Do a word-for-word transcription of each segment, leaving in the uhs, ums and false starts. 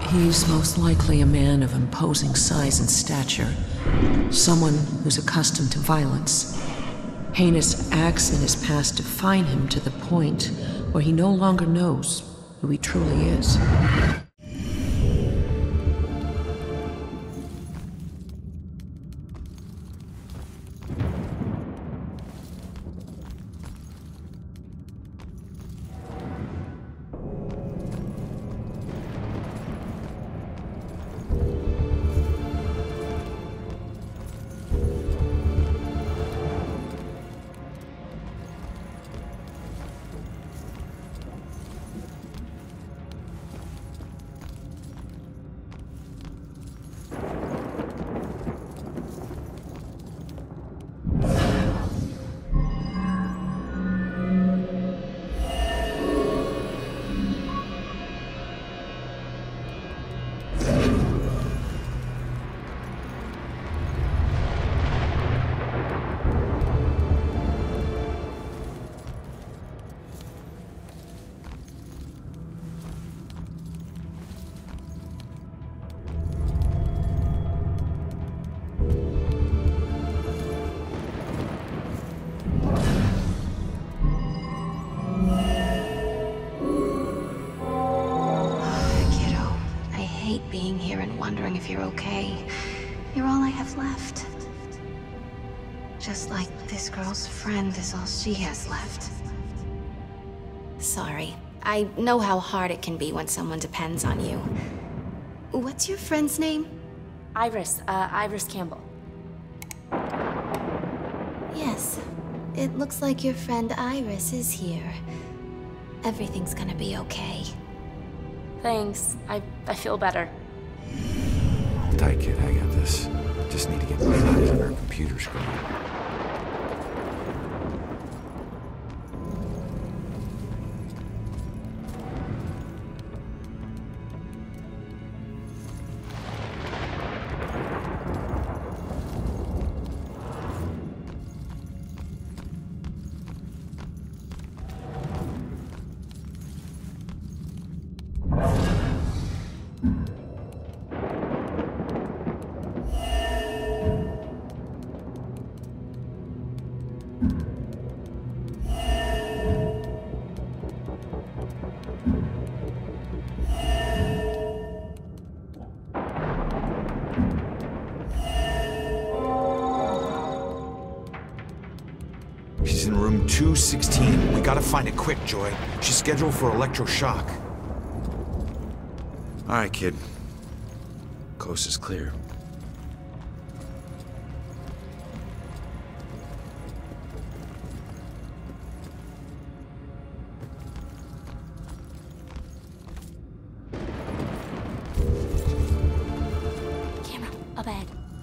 He's most likely a man of imposing size and stature. Someone who's accustomed to violence. Heinous acts in his past define him to the point where he no longer knows who he truly is. Wondering if you're okay. You're all I have left. Just like this girl's friend is all she has left. Sorry. I know how hard it can be when someone depends on you. What's your friend's name? Iris, uh, Iris Campbell. Yes. It looks like your friend Iris is here. Everything's gonna be okay. Thanks. I, I feel better. Hold tight, kid. I got this. Just need to get my eyes on her computer screen. She's in room two sixteen. We gotta find it quick, Joy. She's scheduled for electroshock. All right, kid. Coast is clear. Camera, up ahead.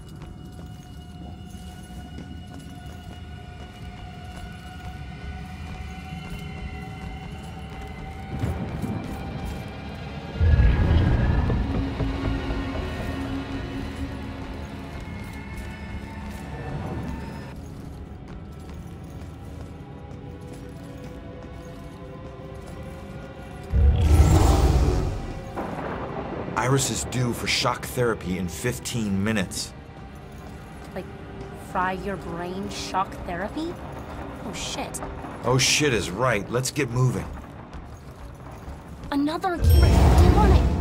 Iris is due for shock therapy in fifteen minutes. Like, fry your brain shock therapy? Oh shit. Oh shit is right. Let's get moving. Another camera. Get on it.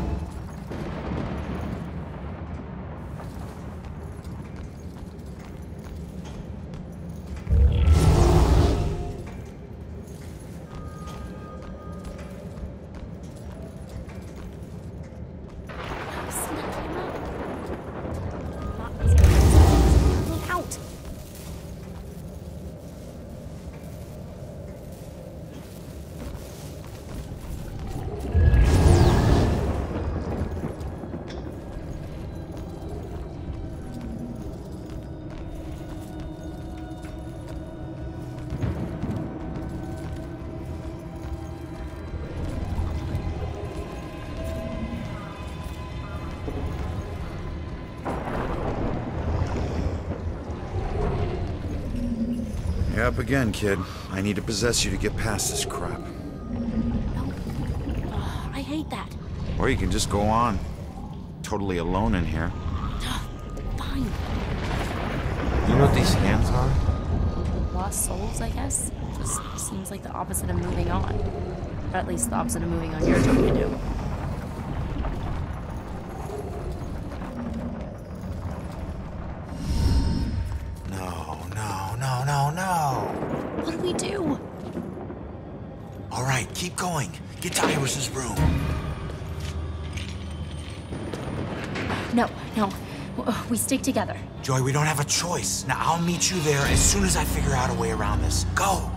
You're up again, kid. I need to possess you to get past this crap. No. Oh, I hate that. Or you can just go on. totally alone in here. Fine. You know what these hands are? Lost souls, I guess? Just seems like the opposite of moving on. Or at least the opposite of moving on you're trying to do. No, no, no, no, no. What do we do? All right, keep going. Get to Iris's room. No, no. We stick together. Joy, we don't have a choice. Now, I'll meet you there as soon as I figure out a way around this. Go!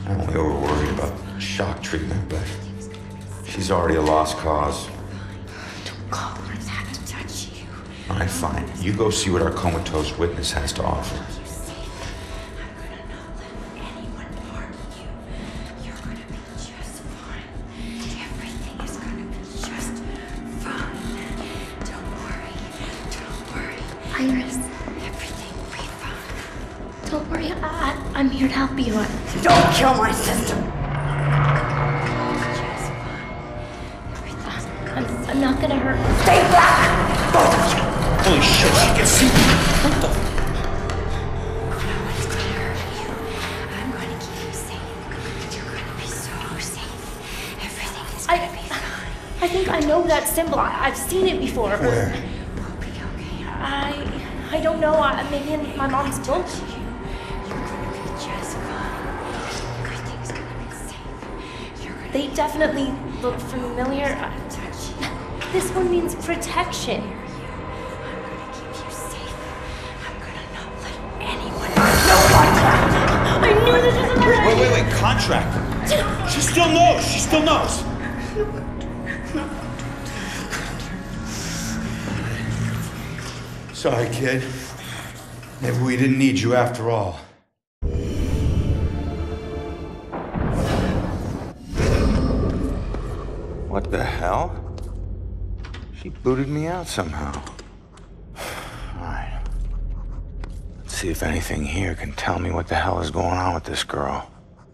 I'm only over worried about shock treatment, but she's already a lost cause. Don't call her that to touch you. All right, fine. You go see what our comatose witness has to offer. I'm gonna not let anyone harm you. You're gonna be just fine. Everything is gonna be just fine. Don't worry. Don't worry. Iris, everything will be fine. Don't worry. I, I, I'm here to help you. Don't kill my sister! Just fine. Everything's I'm, I'm not gonna hurt. Stay back! Both of you! Holy shit, she can see me! What the? No one's gonna hurt you. I'm gonna keep you safe. You're gonna be so safe. Everything is I, gonna be fine. I think I know that symbol. I, I've seen it before. Where? We'll be okay. I, I don't know. I, maybe in my mom's book. You're gonna be just fine. Everything's gonna be safe. You're gonna They definitely look familiar. touch you. This one means protection. I'm gonna keep you safe. I'm gonna not let anyone. I knew this was a Wait, wait, wait, wait. Contract. She still knows. She still knows. Sorry, kid. Maybe we didn't need you after all. What the hell? She booted me out somehow. Alright. Let's see if anything here can tell me what the hell is going on with this girl.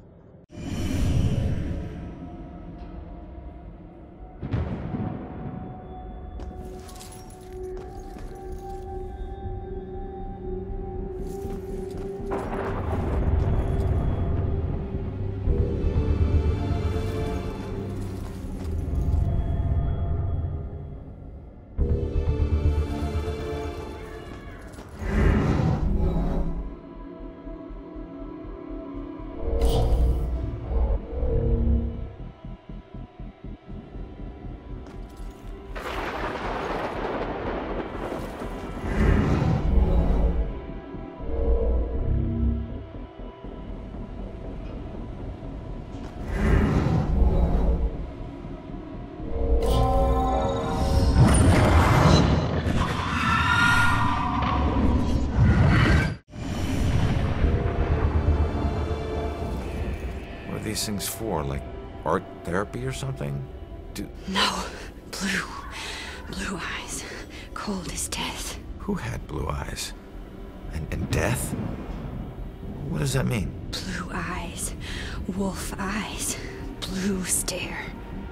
These things for? Like art therapy or something? Do No. Blue. Blue eyes. Cold as death. who had blue eyes? And, and death? What does that mean? Blue eyes. Wolf eyes. Blue stare.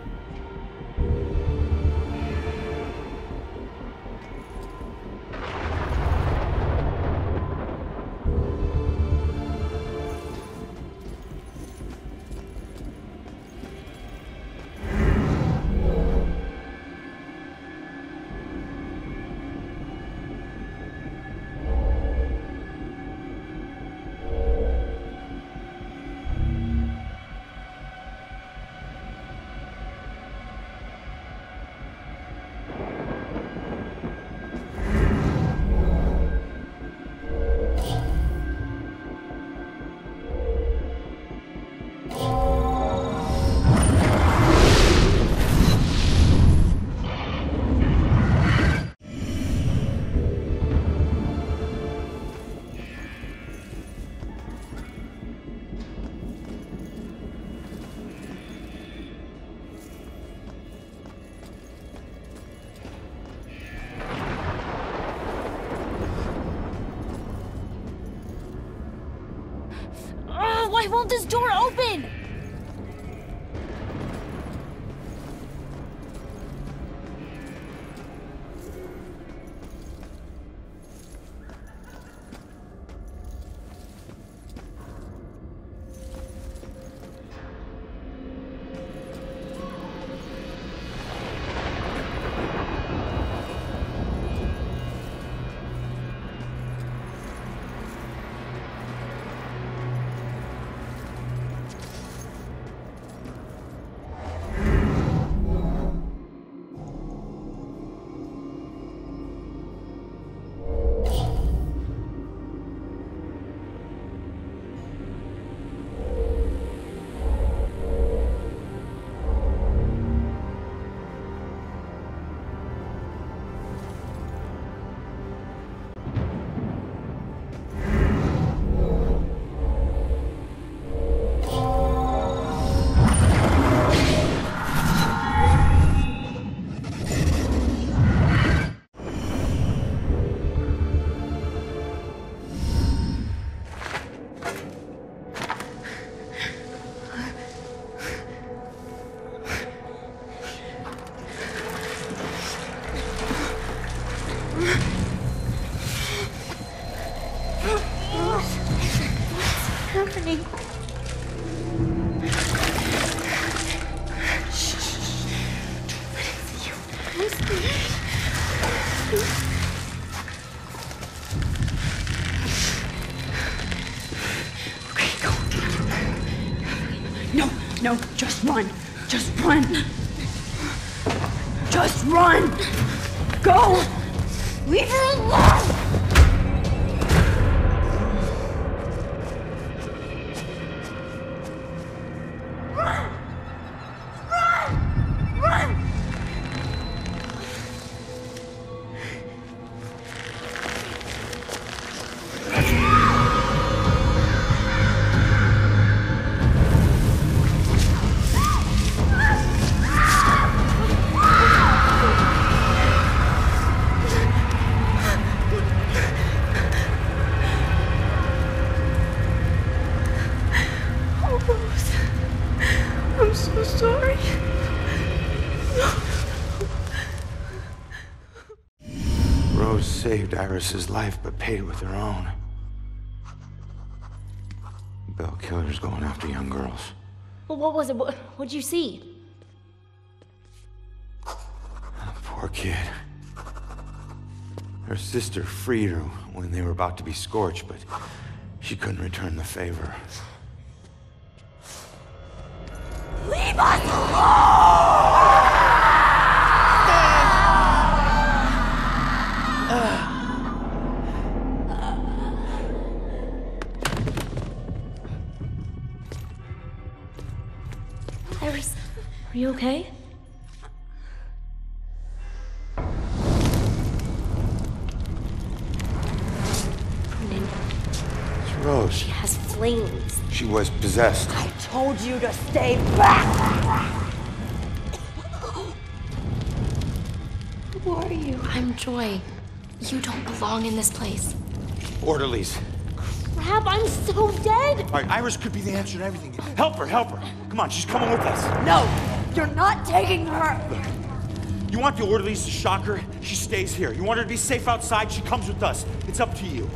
Why won't this door open? me. Okay, go. No, no, just run. Just run. Just run. Go. Leave her alone. I'm so sorry. Rose saved Iris's life, but paid it with her own. Bell killer's going after young girls. Well, what was it? What, what'd you see? Poor kid. Her sister freed her when they were about to be scorched, but she couldn't return the favor. Leave us alone! Iris, are you okay? Ronan, It's Rose. she has flames. She was possessed. I told you to stay back! Who are you? I'm Joy. You don't belong in this place. Orderlies. Crap, I'm so dead! All right, Iris could be the answer to everything. Help her, help her. Come on, she's coming with us. No, you're not taking her! You want the orderlies to shock her? She stays here. You want her to be safe outside? She comes with us. It's up to you.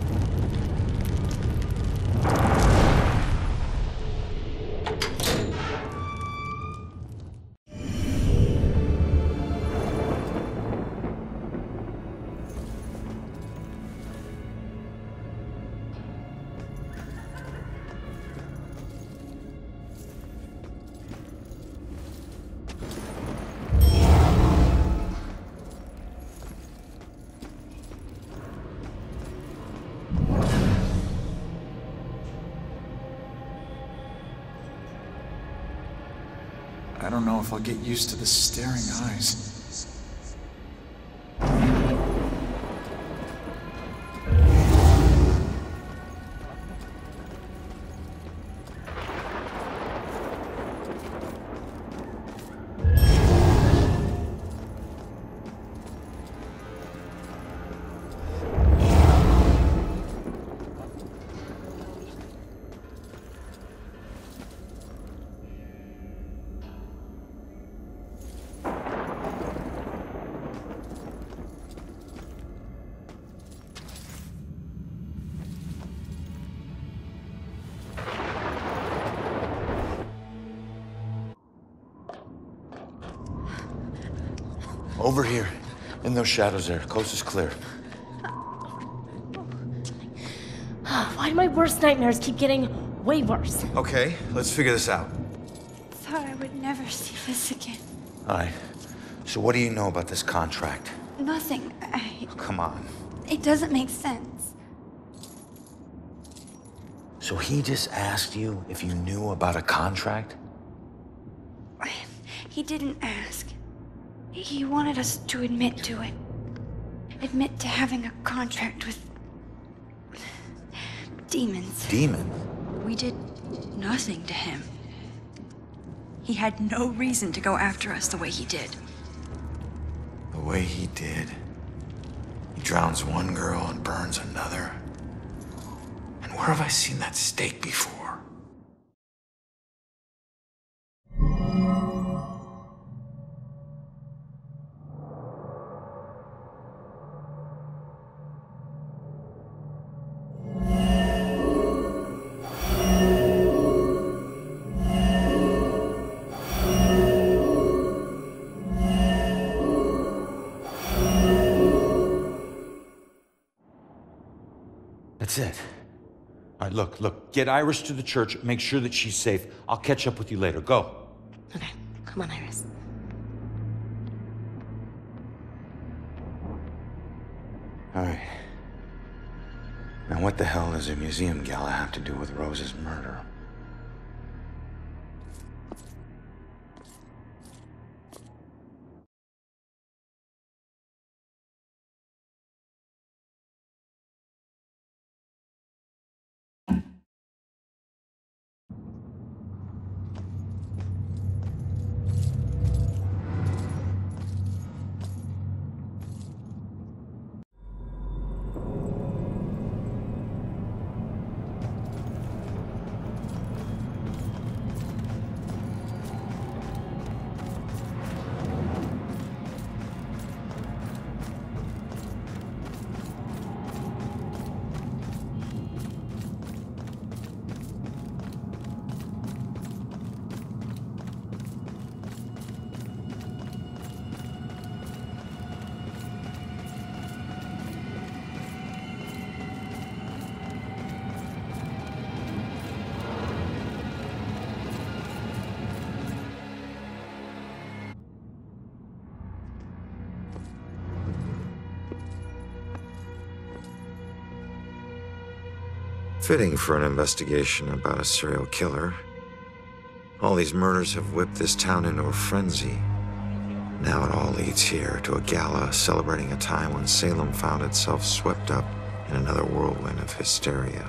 I don't know if I'll get used to the staring eyes. Over here. In those shadows there. Coast is clear. Why do my worst nightmares keep getting way worse? Okay, let's figure this out. Thought I would never see this again. All right. So what do you know about this contract? Nothing. I... Oh, come on. It doesn't make sense. So he just asked you if you knew about a contract? He didn't ask. He wanted us to admit to it. Admit to having a contract with... demons. Demon? We did nothing to him. He had no reason to go after us the way he did. The way he did. He drowns one girl and burns another. And where have I seen that stake before? That's it. All right, look, look. Get Iris to the church. Make sure that she's safe. I'll catch up with you later. Go. Okay, come on, Iris. All right. Now what the hell does a museum gala have to do with Rose's murder? Fitting for an investigation about a serial killer. All these murders have whipped this town into a frenzy. Now it all leads here to a gala celebrating a time when Salem found itself swept up in another whirlwind of hysteria.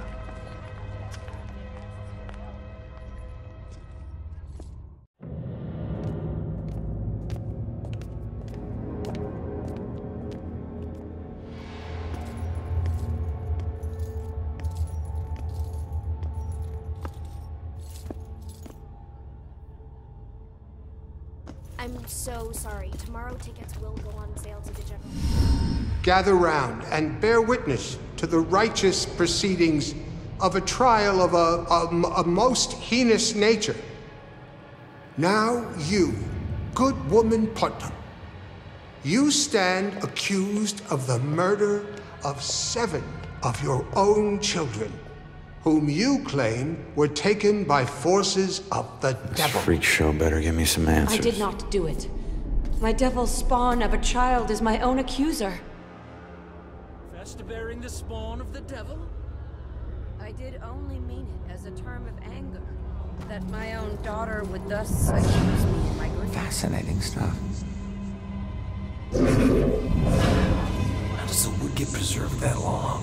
I'm so sorry. Tomorrow tickets will go on sale to the general. Gather round and bear witness to the righteous proceedings of a trial of a, a, a most heinous nature. Now you, good woman Putnam, you stand accused of the murder of seven of your own children, whom you claim were taken by forces of the devil. This freak show better give me some answers. I did not do it. My devil spawn of a child is my own accuser. Confess to bearing the spawn of the devil? I did only mean it as a term of anger, that my own daughter would thus accuse me of my grief. Fascinating stuff. How does the wood get preserved that long?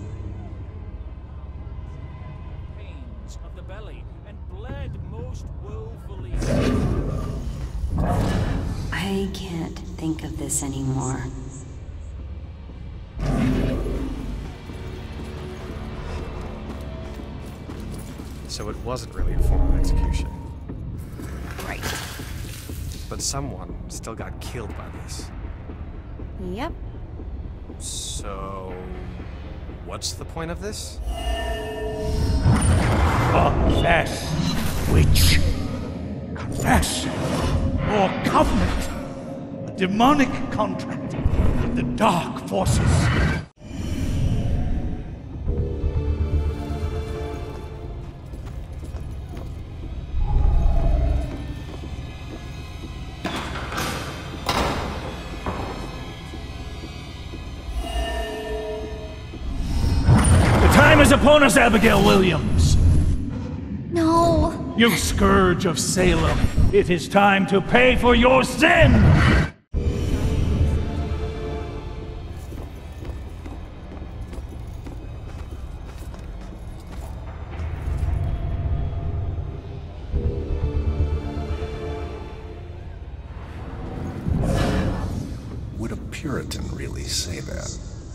Pains of the belly and bled most woefully. I can't think of this anymore. So it wasn't really a formal execution. Right. But someone still got killed by this. Yep. So... what's the point of this? Confess, witch. Confess. Or covenant. A demonic contract with the dark forces. Time is upon us, Abigail Williams. No. You scourge of Salem. It is time to pay for your sin! Would a Puritan really say that?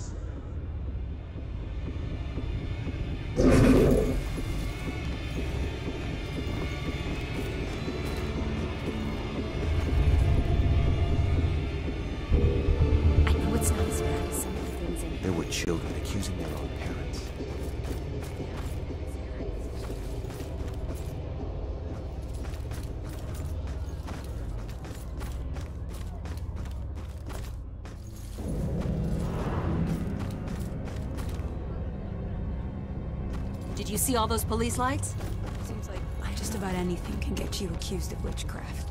There were children accusing their own parents. Did you see all those police lights? Seems like just about anything can get you accused of witchcraft.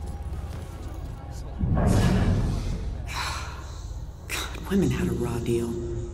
God, women had a raw deal.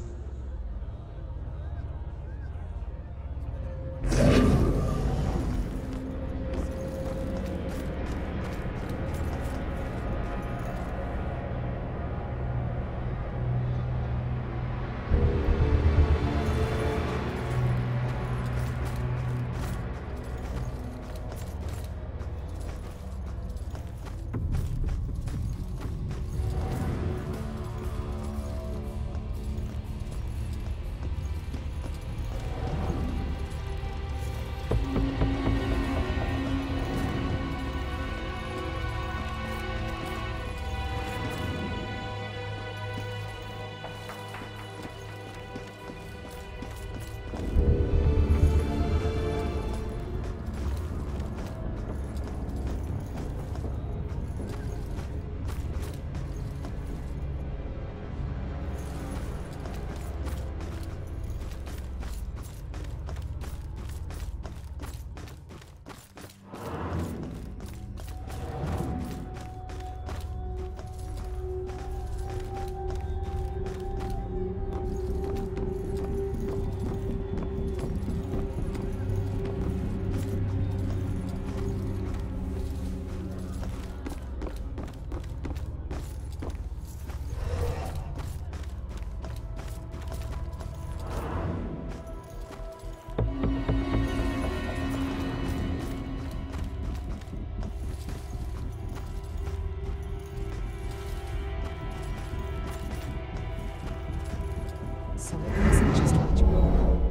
So it wasn't just ritual.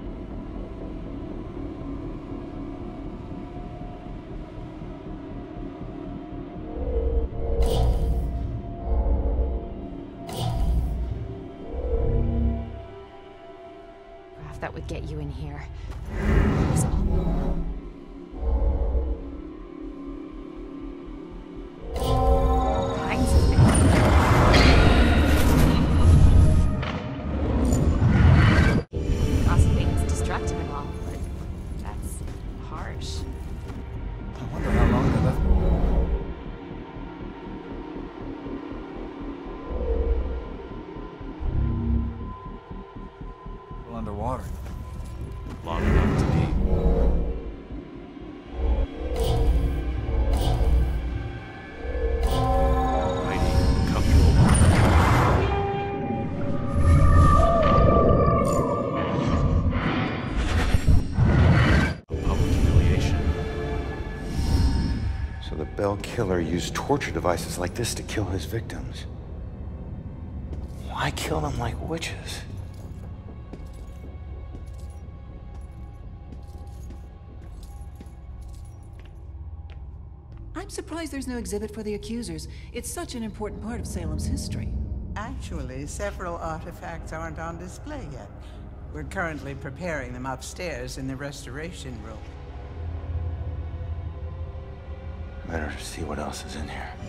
Graph that would get you in here. It's all- kinds of things. Possibly it's destructive and all, but that's harsh. I wonder how long they left me. Well, underwater. Long enough to be. Mighty comfortable. Public humiliation. So the Bell killer used torture devices like this to kill his victims. Why kill them like witches? I'm surprised there's no exhibit for the accusers. It's such an important part of Salem's history. Actually, several artifacts aren't on display yet. We're currently preparing them upstairs in the restoration room. Better see what else is in here.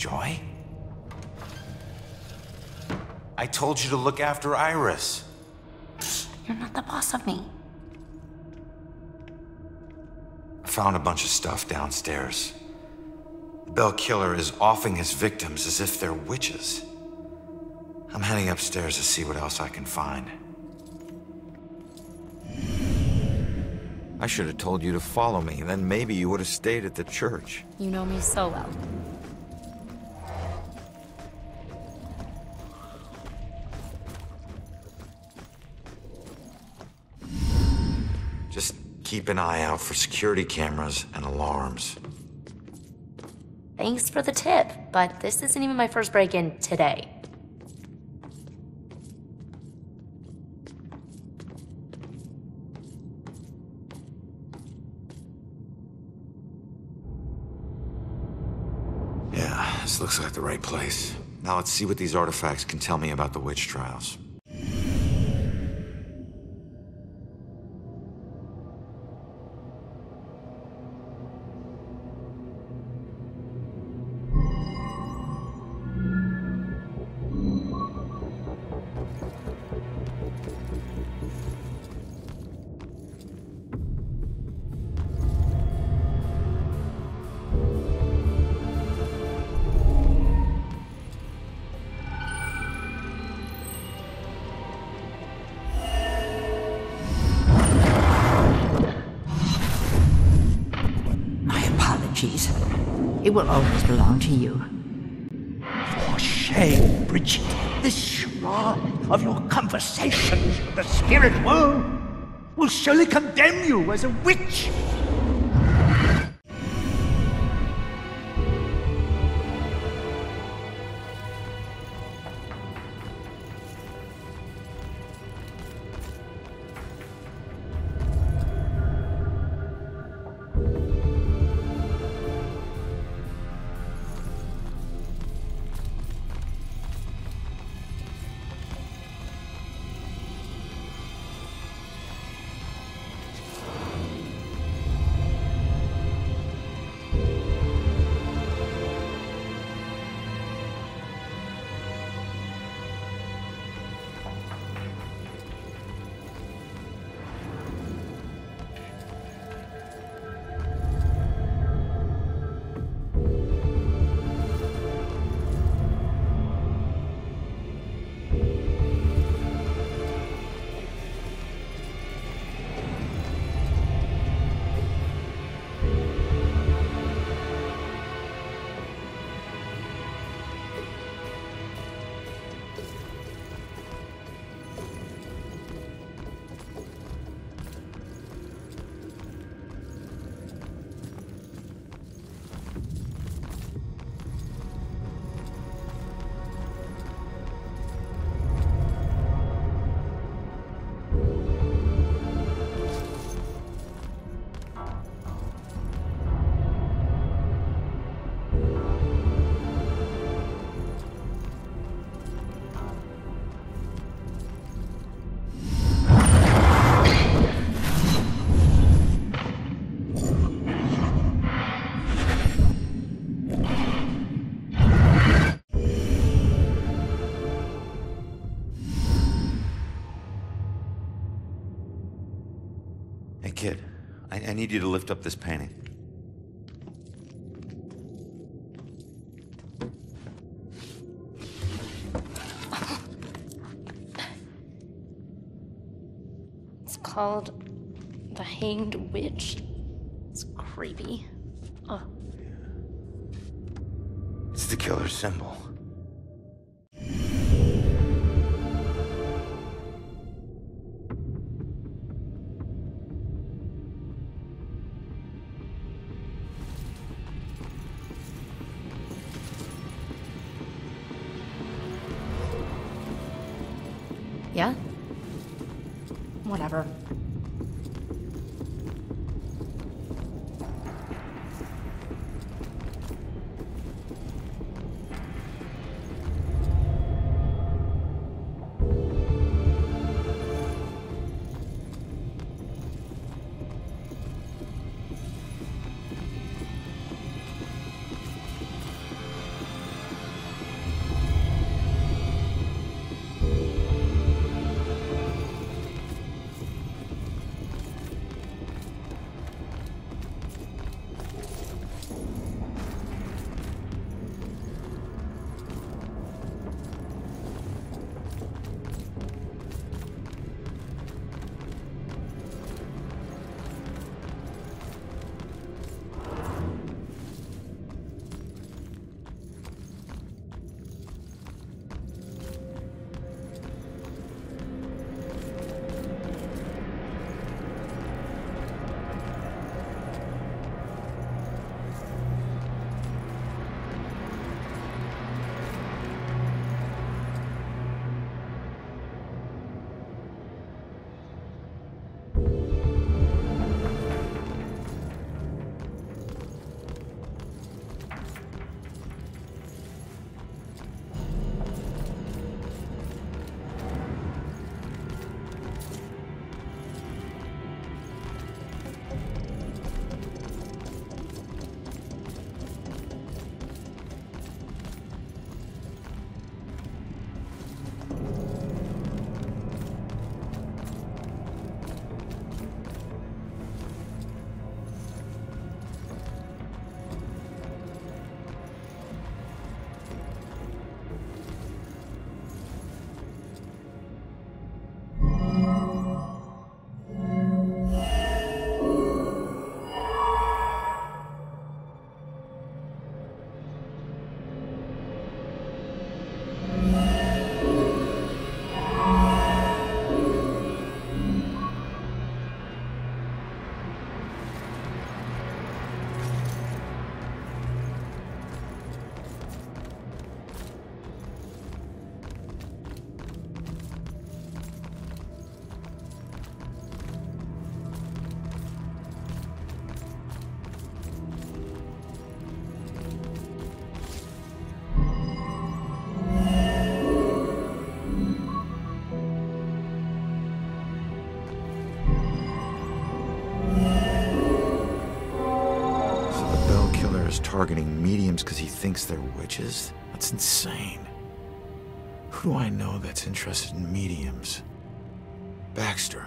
Joy? I told you to look after Iris. You're not the boss of me. I found a bunch of stuff downstairs. The Bell Killer is offing his victims as if they're witches. I'm heading upstairs to see what else I can find. I should have told you to follow me, then maybe you would have stayed at the church. You know me so well. Just keep an eye out for security cameras and alarms. Thanks for the tip, but this isn't even my first break-in today. Yeah, this looks like the right place. Now let's see what these artifacts can tell me about the witch trials. It will always belong to you. For shame, Bridget. This charade of your conversations with the spirit world will surely condemn you as a witch. Kid, I, I need you to lift up this painting. It's called The Hanged Witch. It's creepy. Oh. It's the killer's symbol. Yeah? Whatever. targeting mediums because he thinks they're witches? That's insane. Who do I know that's interested in mediums? Baxter.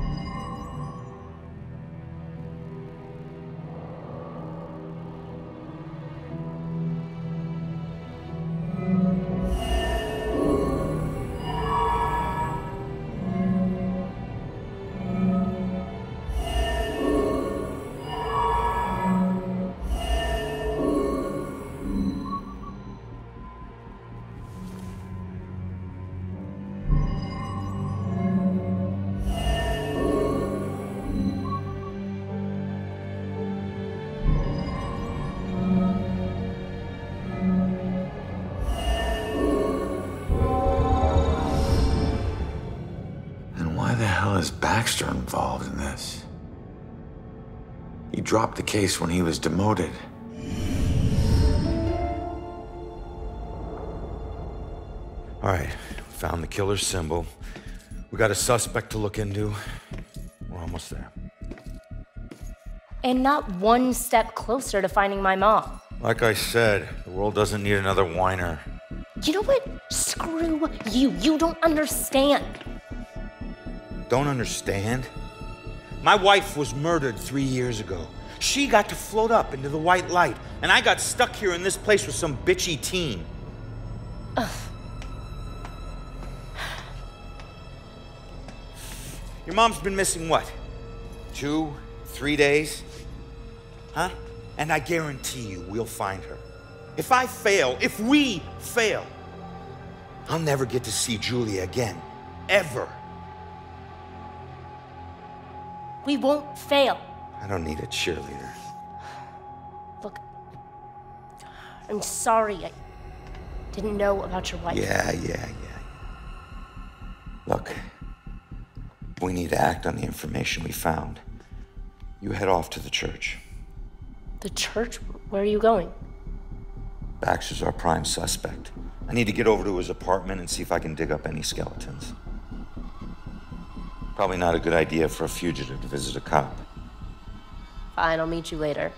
Is Baxter involved in this? He dropped the case when he was demoted. All right, found the killer's symbol. We got a suspect to look into. We're almost there. And not one step closer to finding my mom. Like I said, the world doesn't need another whiner. You know what? Screw you. You don't understand. Don't understand? My wife was murdered three years ago. She got to float up into the white light, and I got stuck here in this place with some bitchy teen. Ugh. Your mom's been missing what? Two, three days? Huh? And I guarantee you we'll find her. If I fail, if we fail, I'll never get to see Julia again. Ever. We won't fail. I don't need a cheerleader. Look, I'm sorry. I didn't know about your wife. Yeah, yeah, yeah. Look, we need to act on the information we found. You head off to the church. The church? Where are you going? Baxter's our prime suspect. I need to get over to his apartment and see if I can dig up any skeletons. Probably not a good idea for a fugitive to visit a cop. Fine, I'll meet you later.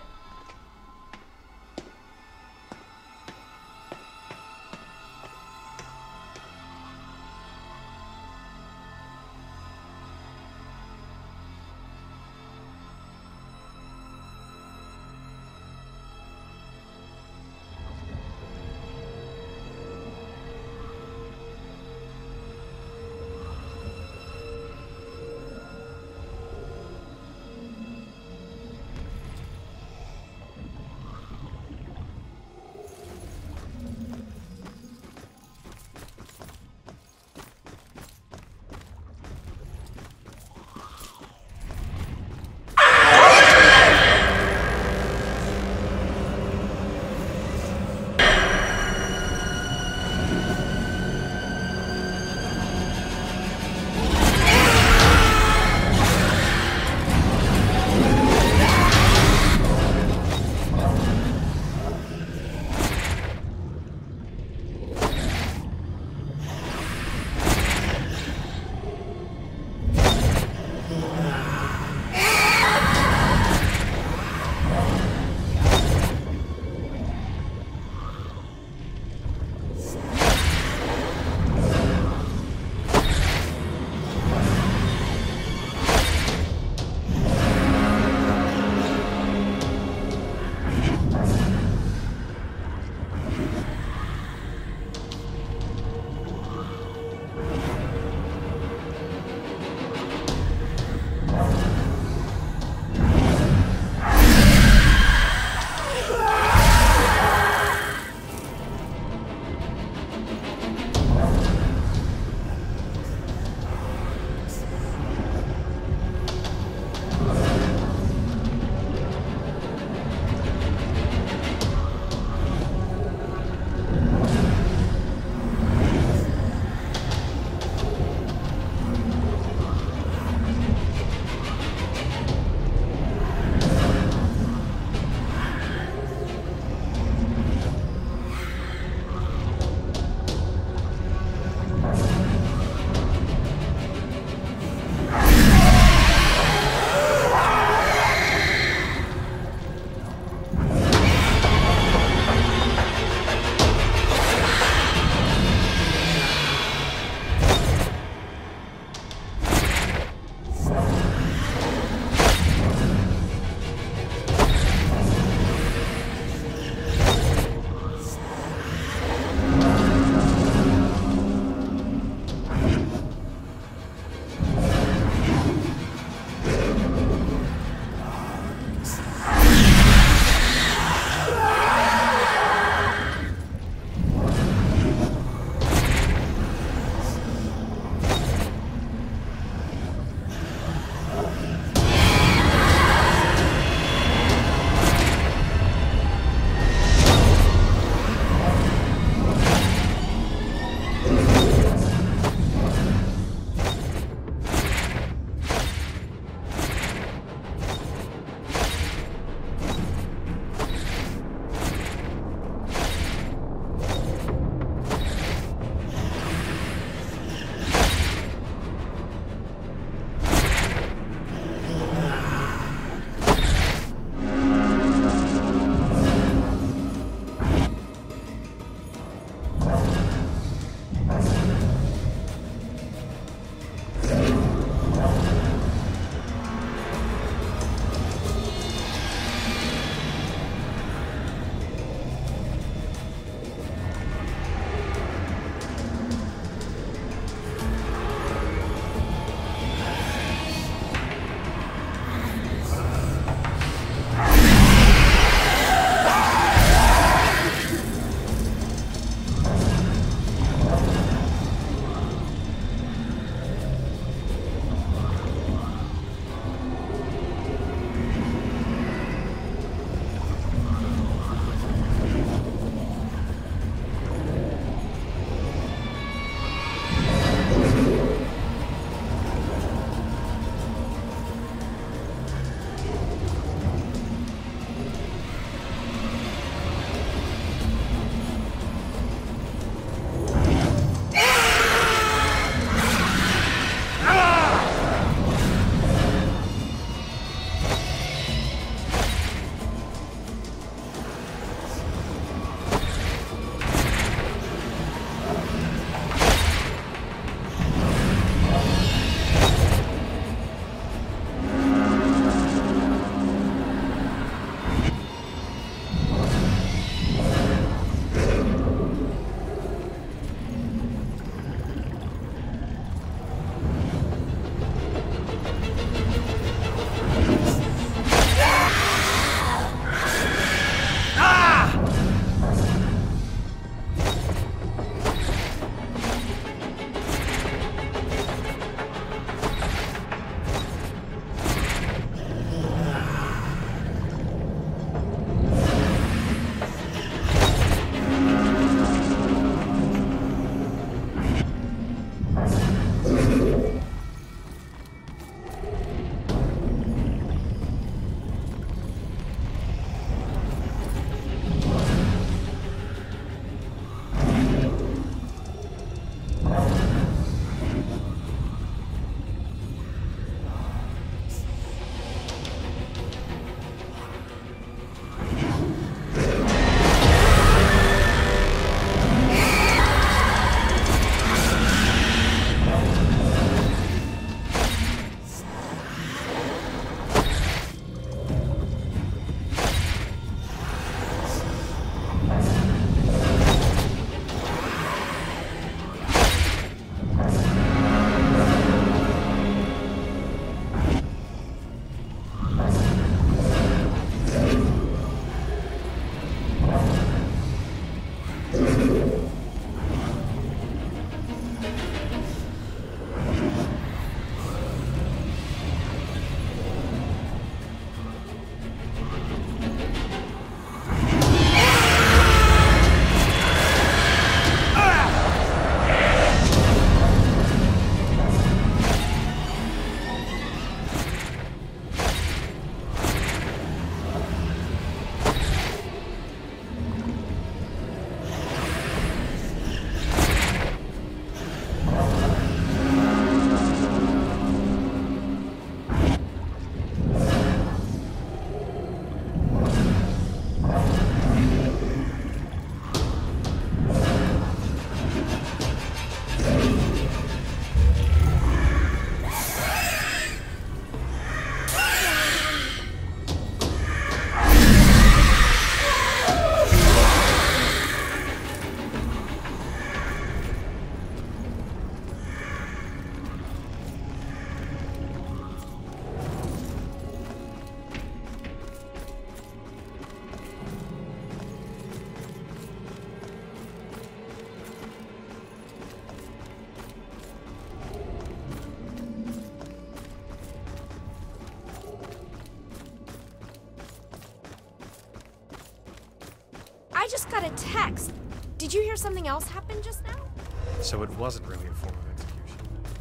I just got a text. Did you hear something else happen just now? So it wasn't really a form of execution.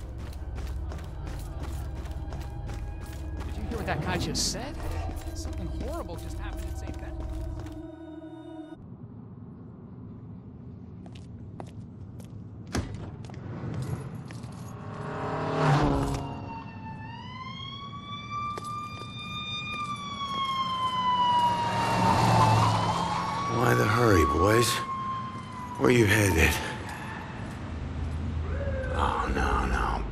Did you hear what that guy just said? Something horrible just happened in Saint Bennett. Why the hurry, boys? Where you headed? Oh, no, no.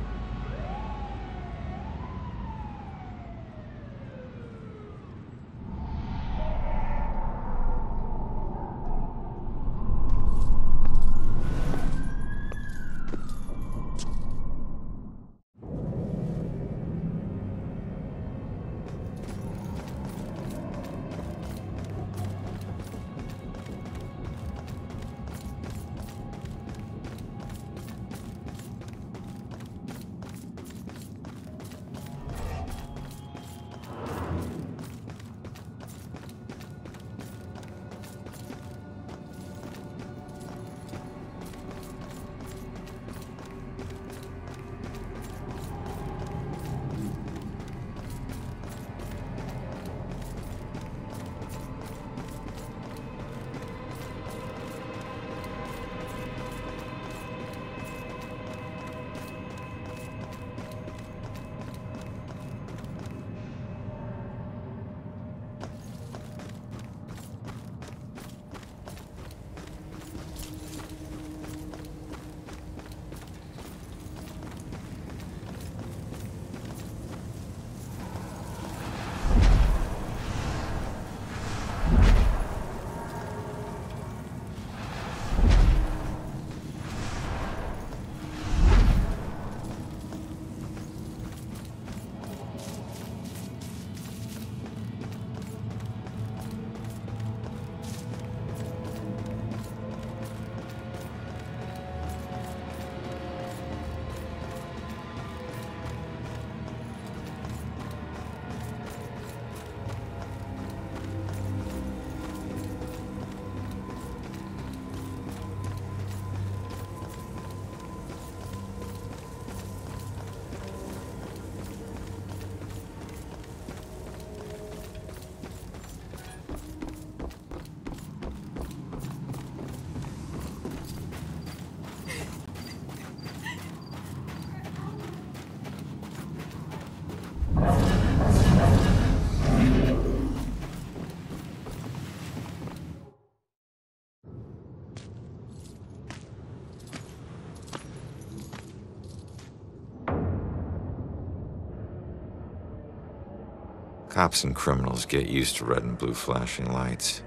Cops and criminals get used to red and blue flashing lights.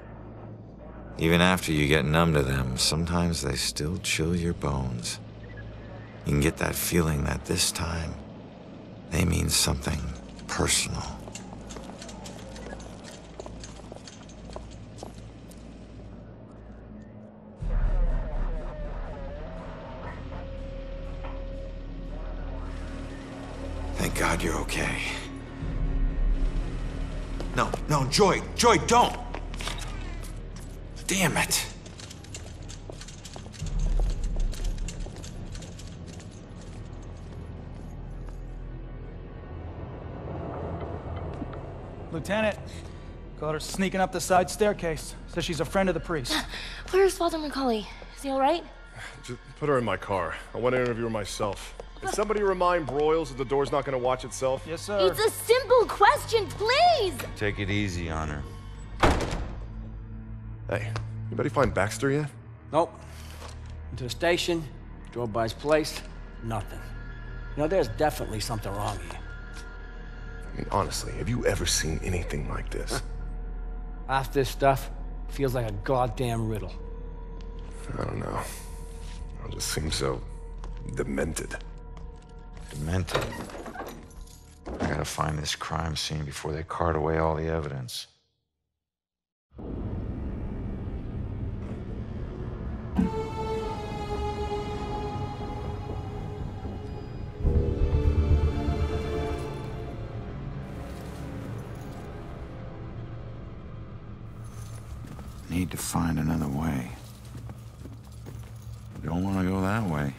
Even after you get numb to them, sometimes they still chill your bones. You can get that feeling that this time, they mean something personal. Thank God you're okay. No, no, Joy, Joy, don't! Damn it! Lieutenant, caught her sneaking up the side staircase. Says she's a friend of the priest. Where's Father Macaulay? Is he alright? Just put her in my car. I want to interview her myself. Can somebody remind Broyles that the door's not going to watch itself? Yes, sir. It's a simple question, please! Take it easy on her. Hey, anybody find Baxter yet? Nope. Went to the station, drove by his place, nothing. You know, there's definitely something wrong here. I mean, honestly, have you ever seen anything like this? Half this stuff feels like a goddamn riddle. I don't know. It just seems so demented. Demented? I gotta find this crime scene before they cart away all the evidence. need to find another way. Don't want to go that way.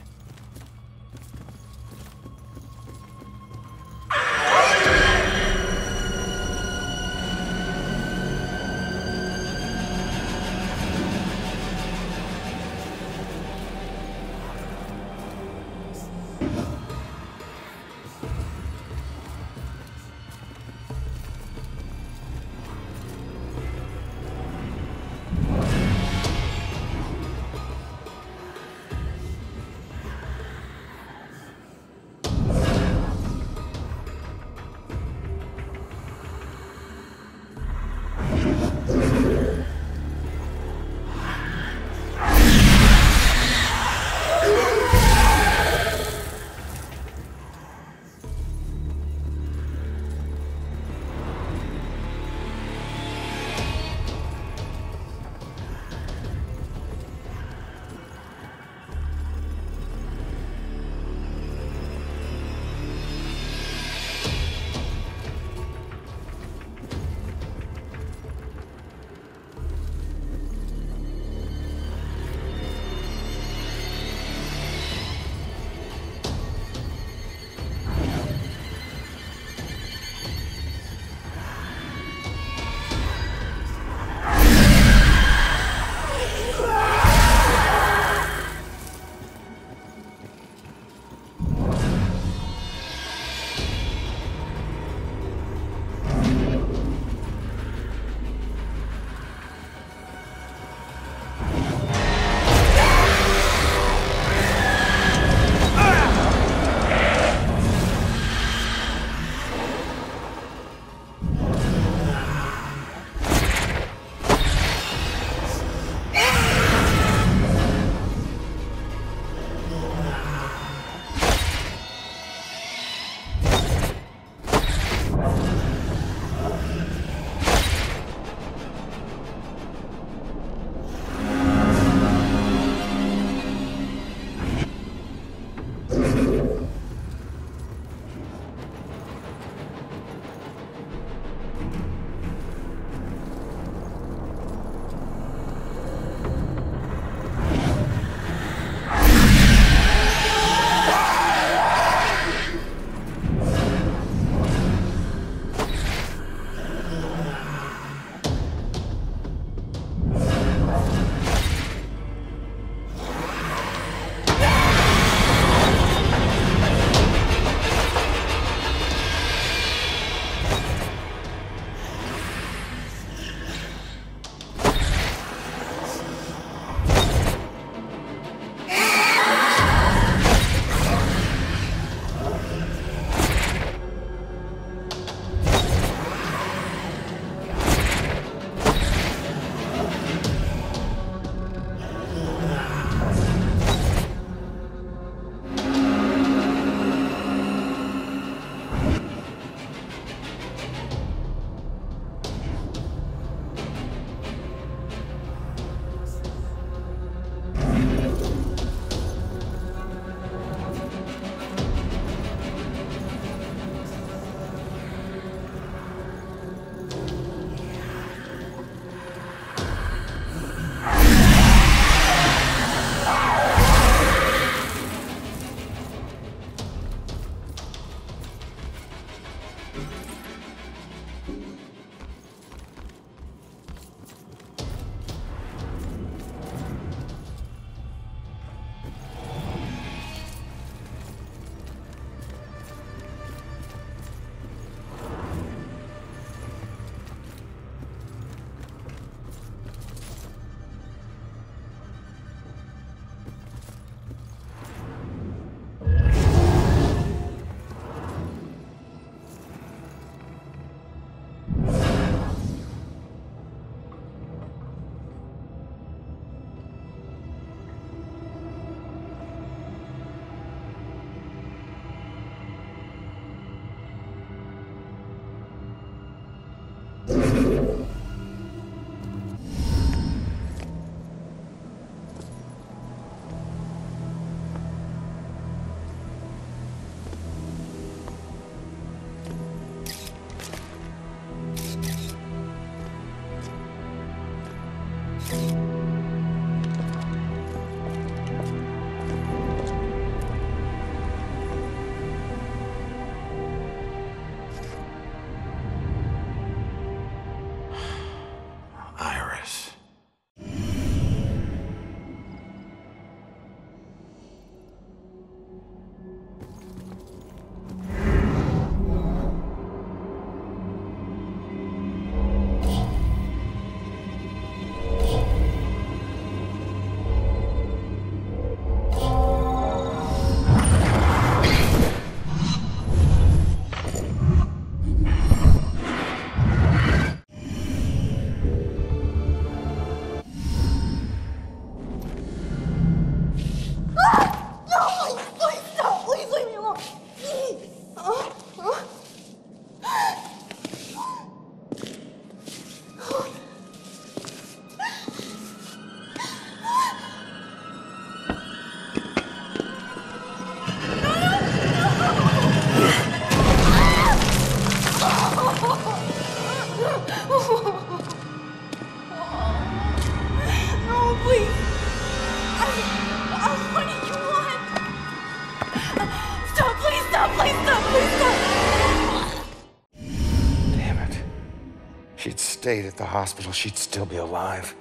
stayed at the hospital, she'd still be alive.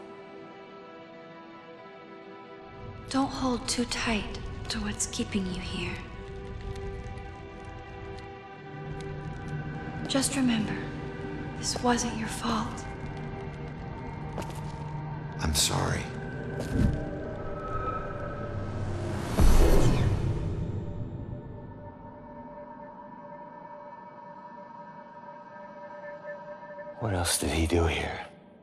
Don't hold too tight to what's keeping you here. Just remember, this wasn't your fault. I'm sorry. What else did he do here?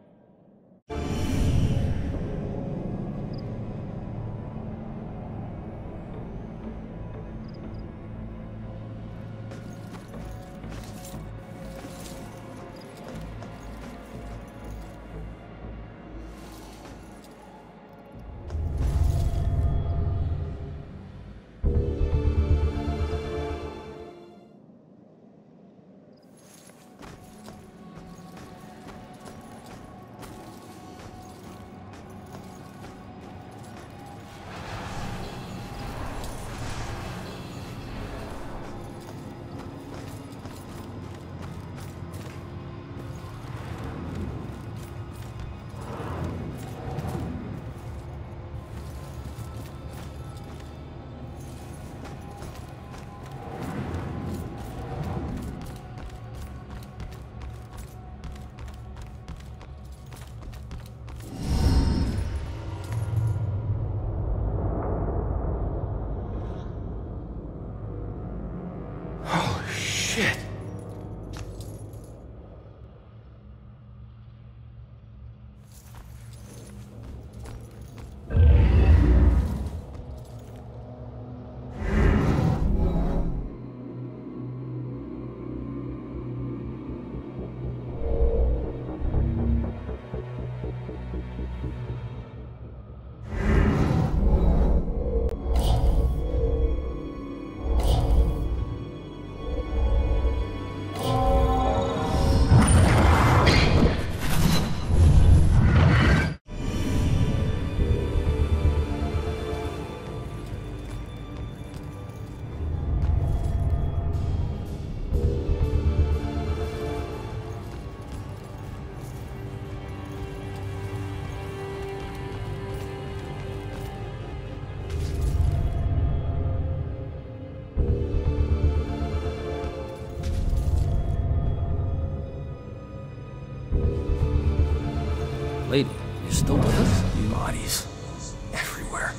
Lady, you're still with us? Bodies everywhere.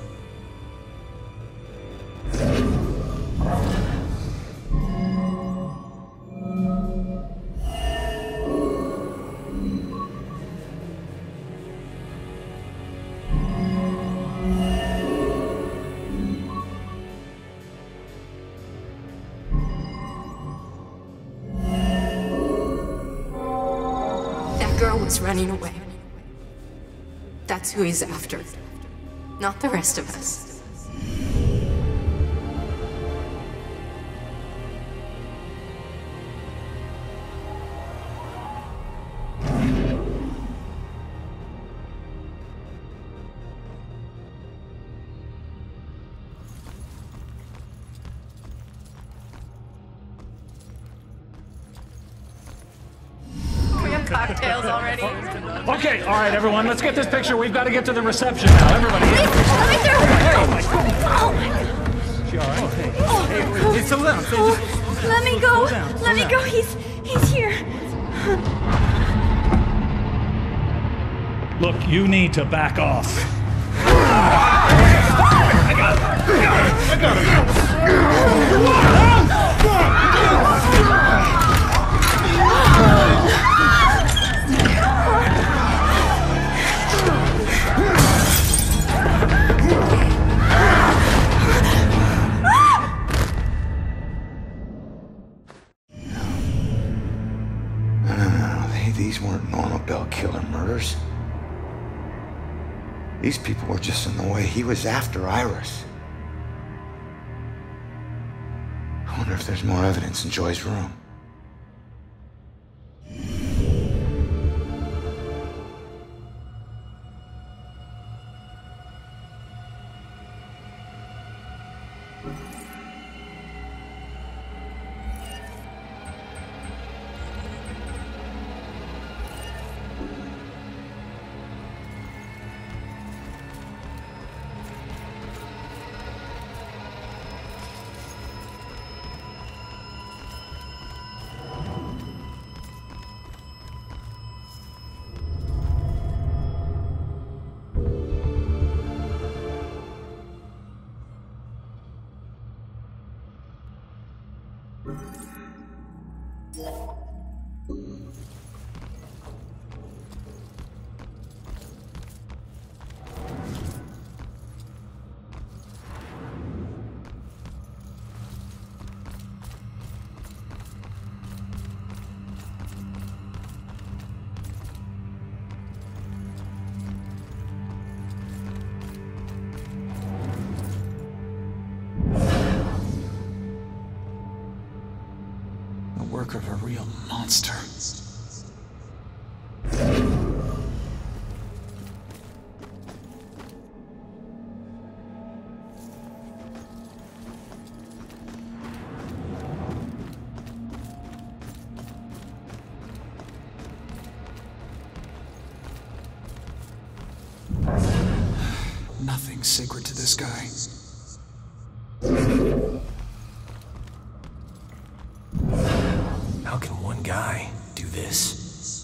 That girl was running away. That's who he's after, not the rest of us. We have cocktails already. Okay, all right, everyone, let's get this picture. We've got to get to the reception now. Everybody, get Let me through! Oh my God! Oh my God! She all right? Hey, Oh, hey, hey, slow down. Slow oh, let me go. down, slow Let me down. go. He's he's here. Look, you need to back off. I got it! I got it! No, no, no, they, these weren't normal bell killer murders. These people were just in the way. He was after Iris. I wonder if there's more evidence in Joy's room. Work of a real monster. Nothing's sacred to this guy. How can one guy do this?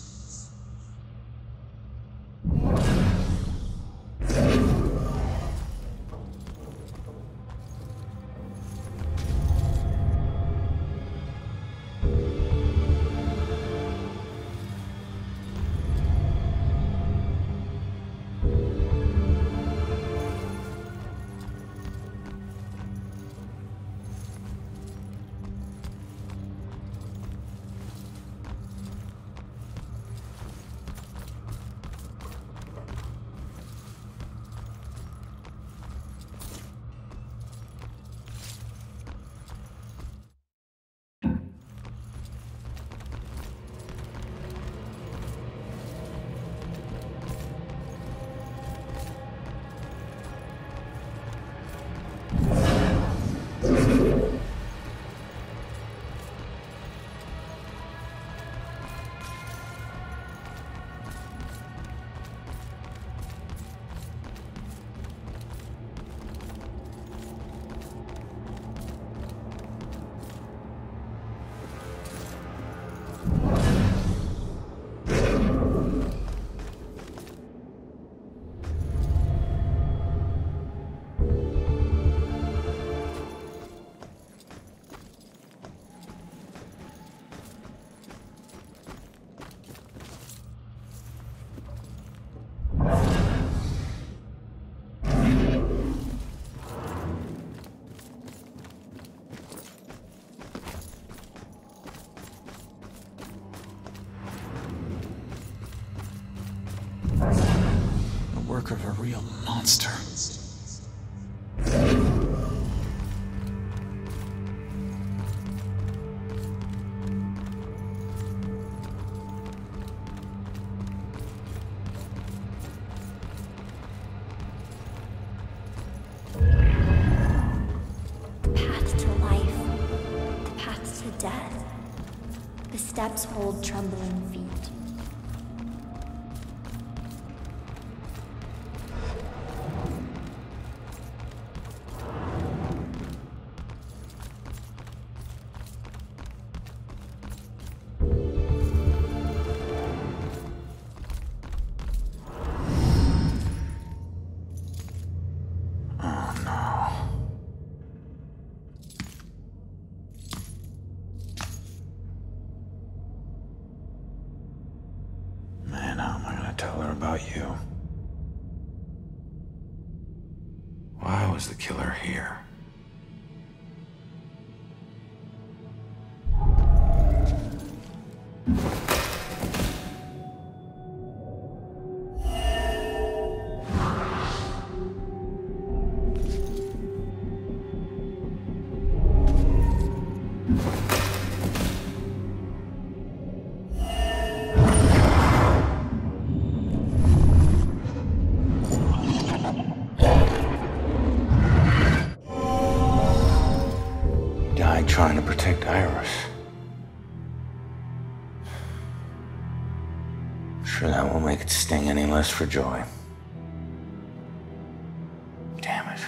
Work of a real monster. The path to life, the path to death. The steps hold trembling feet. Tell her about you. Why was the killer here? Trying to protect Iris. I'm sure that won't make it sting any less for Joy. Damn it.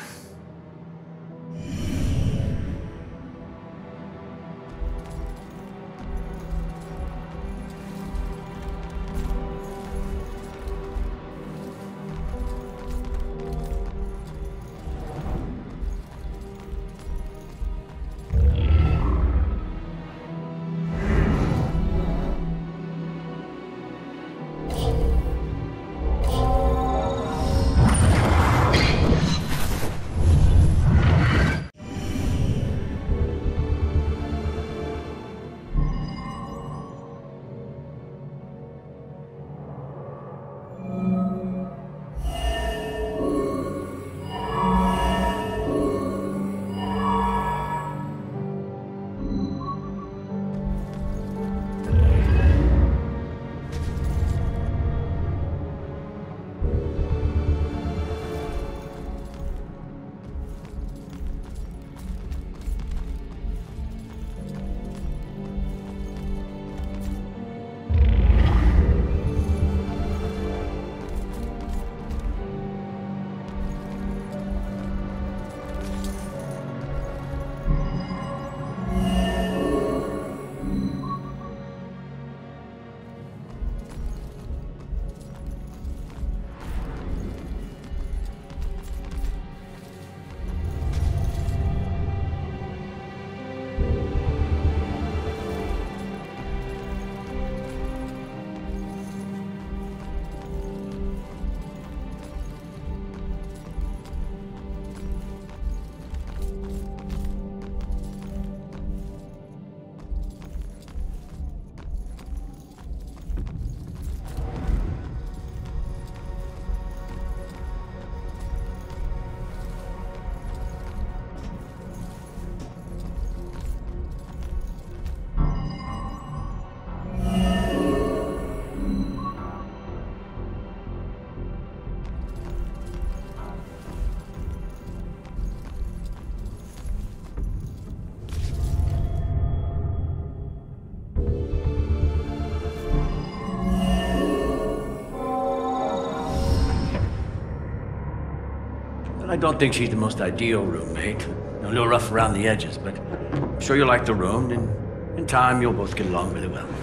don't think she's the most ideal roommate. A little rough around the edges, but I'm sure you'll like the room, and in time you'll both get along really well.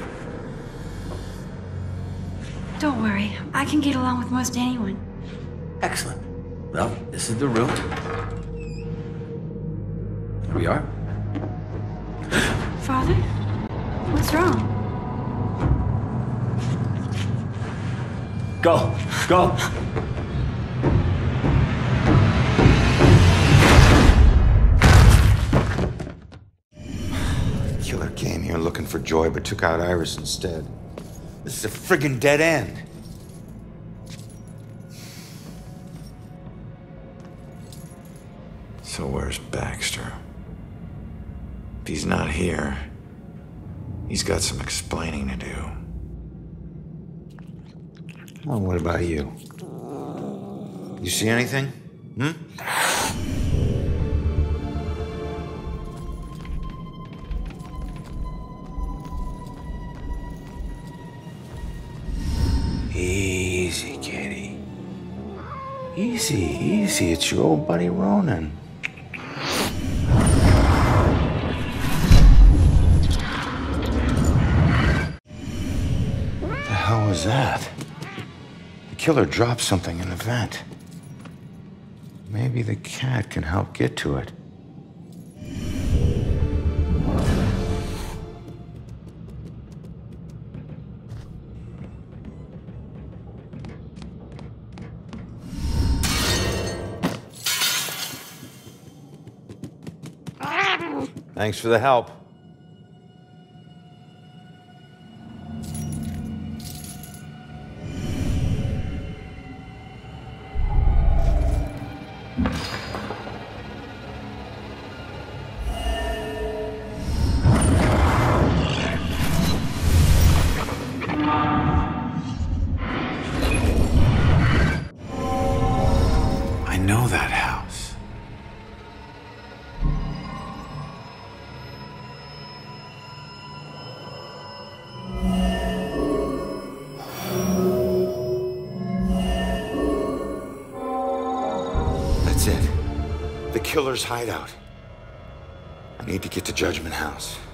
Don't worry, I can get along with most anyone. Excellent. Well, this is the room. Here we are. Father? What's wrong? Go, go. Killer came here looking for Joy, but took out Iris instead. This is a friggin' dead end. So where's Baxter? If he's not here, he's got some explaining to do. Well, what about you? You see anything? Hmm? Easy, kitty. Easy, easy. It's your old buddy Ronan. What the hell was that? The killer dropped something in the vent. Maybe the cat can help get to it. Thanks for the help. I know that house. That's it. The killer's hideout. I need to get to Judgment House.